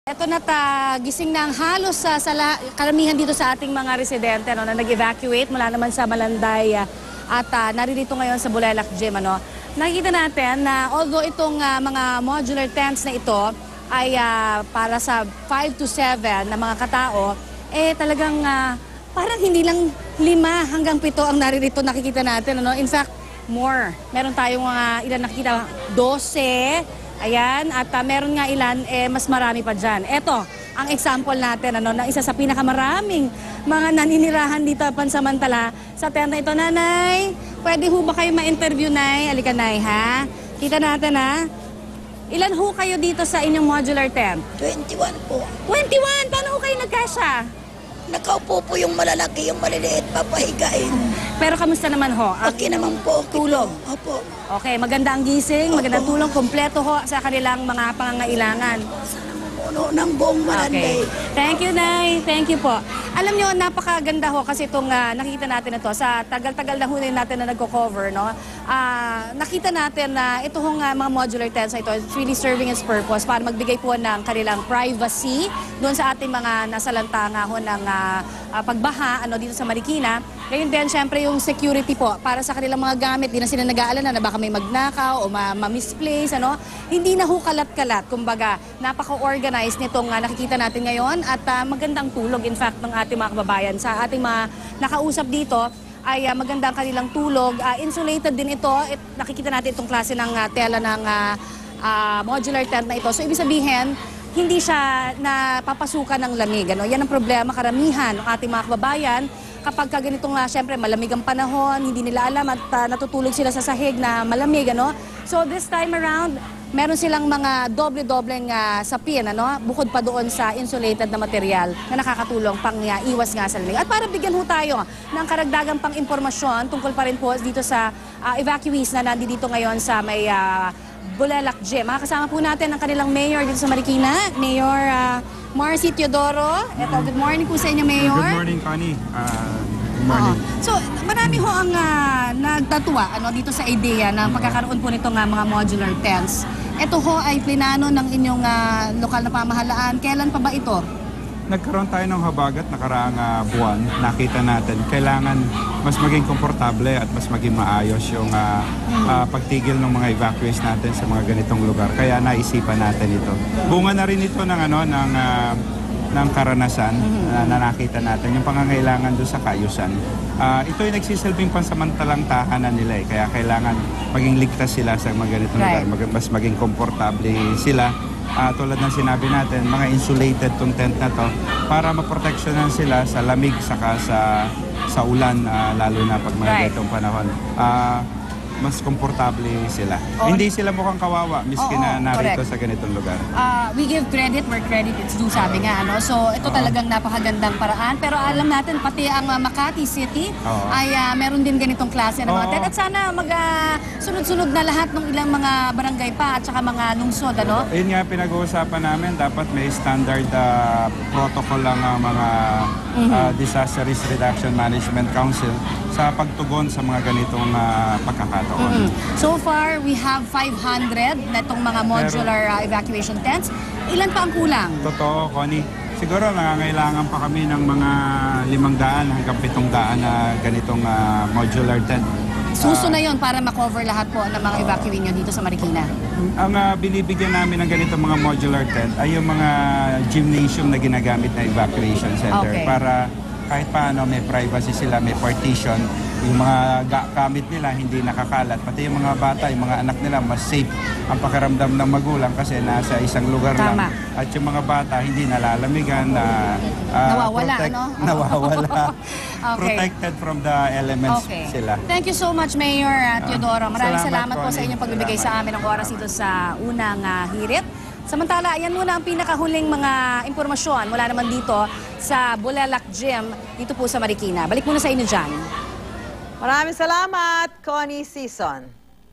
Ito na gising na ang halos sa karamihan dito sa ating mga residente na nag-evacuate mula naman sa Malanday at naririto ngayon sa Bulelak Gym. Nakikita natin na although itong mga modular tents na ito ay para sa 5 to 7 na mga katao, talagang parang hindi lang 5 hanggang 7 ang naririto nakikita natin. In fact, more. Meron tayong ilan nakikita, 12. Ayan, at meron nga ilan, mas marami pa dyan. Ito, ang example natin, na isa sa pinakamaraming mga naninirahan dito pansamantala sa tenda ito. Nanay, pwede ho ba kayo ma-interview, Nay? Alika, Nay, ha? Kita natin, ha? Ilan ho kayo dito sa inyong modular tent? 21 po. 21? Paano ho kayo nagkasya? Nakaupo po yung malalaki, yung maliliit, papahigain. Pero kamusta naman ho? Okay naman po. Tulog? Opo. Okay, maganda ang gising, magandang tulong, kompleto ho sa kanilang mga pangangailangan. Puno ng buong Malanday. Okay. Thank you, Nay. Thank you po. Alam nyo, napakaganda ho kasi itong nakikita natin ito sa tagal-tagal na hunin natin na nagko-cover, no? Nakita natin na ito hong mga modular tents ito, it's really serving its purpose para magbigay po ng kanilang privacy doon sa ating mga nasalantanga ho ng pagbaha dito sa Marikina. Ngayon din, syempre yung security po para sa kanilang mga gamit, di na sila nag-aalala na baka may magnakaw o ma-misplace, Hindi na ho kalat-kalat, kumbaga, napaka-organized nitong nakikita natin ngayon at magandang tulog, in fact, ng ating mga kababayan. Sa ating mga nakausap dito, ay magandang kanilang tulog. Insulated din ito, nakikita natin itong klase ng tela ng modular tent na ito. So, ibig sabihin, hindi siya napapasukan ng lamig. Yan ang problema karamihan ng ating mga kababayan. Kapag ganitong syempre malamig ang panahon, hindi nila alam at natutulog sila sa sahig na malamig. So this time around, meron silang mga doble-dobleng sapin, bukod pa doon sa insulated na material na nakakatulong pang iwas nga sa lamig. At para bigyan ho tayo ng karagdagang pang impormasyon tungkol pa rin po dito sa evacuees na nandito ngayon sa may Bulelak Gym. Makakasama po natin ang kanilang mayor dito sa Marikina, Mayor Marcy Teodoro. Ito, good morning po sa inyo, Mayor. Good morning, Connie. Good morning. So, marami ho ang nagtatuwa dito sa idea ng pagkakaroon po nitong mga modular tents. Ito ho ay plinano ng inyong lokal na pamahalaan. Kailan pa ba ito? Nagkaroon tayo ng habagat nakaraang buwan. Nakita natin, kailangan mas maging komportable at mas maging maayos yung pagtigil ng mga evacuees natin sa mga ganitong lugar. Kaya naisipan natin ito. Bunga na rin ito ng karanasan na nakita natin, yung pangangailangan doon sa kaayusan. Ito ay nagsisilbing pansamantalang tahanan nila. Kaya kailangan maging ligtas sila sa mga ganitong lugar. Mas maging komportable sila. Tulad ng sinabi natin, mga insulated tong tent na to para maproteksyonan sila sa lamig saka sa ulan, lalo na pag mga ganitong panahon. Mas komportable sila. Hindi sila mukhang kawawa miski na narito sa ganitong lugar. We give credit where credit is due, sabi nga. So ito talagang napakagandang paraan. Pero alam natin, pati ang Makati City ay meron din ganitong klase ng mga tent. At sana sunod-sunod na lahat ng ilang mga barangay pa at saka mga lungsod. Yun nga pinag-uusapan namin, dapat may standard protocol lang mga Disaster Risk Reduction Management Council sa pagtugon sa mga ganitong pagkakataon. So far, we have 500 na itong mga modular evacuation tents. Ilan pa ang kulang? Totoo, Connie. Siguro nangangailangan pa kami ng mga 500 hanggang 700 na ganitong modular tent. Suso na yon para makover lahat po ng mga evacuee nyo dito sa Marikina. Ang binibigyan namin ng ganitong mga modular tent ay yung mga gymnasium na ginagamit na evacuation center para kahit paano may privacy sila, may partition, yung mga gamit nila hindi nakakalat, pati yung mga bata, yung mga anak nila mas safe ang pakiramdam ng magulang kasi nasa isang lugar lang. At yung mga bata hindi nalalamigan, nawawala. Protected from the elements sila. Thank you so much, Mayor Teodoro. Maraming salamat po sa inyong pagbibigay sa amin ng oras dito sa unang hirit. Samantala, ayan muna ang pinakahuling mga impormasyon mula naman dito sa Bulelak Gym dito po sa Marikina. Balik muna sa inyo dyan. Maraming salamat, Connie Sison.